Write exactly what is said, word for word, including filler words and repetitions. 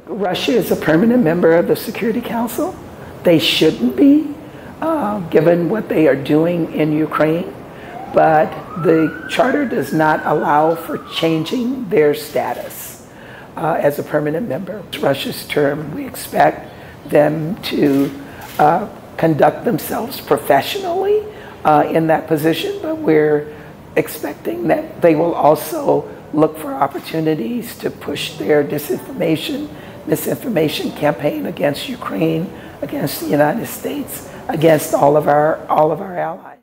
Russia is a permanent member of the Security Council. They shouldn't be, uh, given what they are doing in Ukraine, but the charter does not allow for changing their status uh, as a permanent member. Russia's term, we expect them to uh, conduct themselves professionally uh, in that position, but we're expecting that they will also look for opportunities to push their disinformation, misinformation campaign against Ukraine, against the United States, against all of our, all of our allies.